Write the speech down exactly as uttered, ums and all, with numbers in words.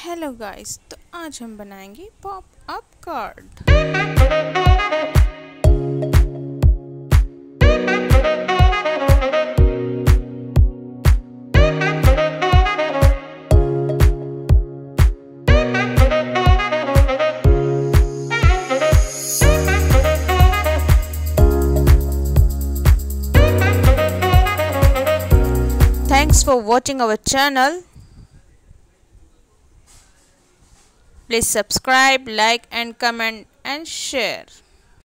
Hello guys, तो आज हम बनाएंगे pop up card. Thanks for watching our channel. Please subscribe, like and comment and share.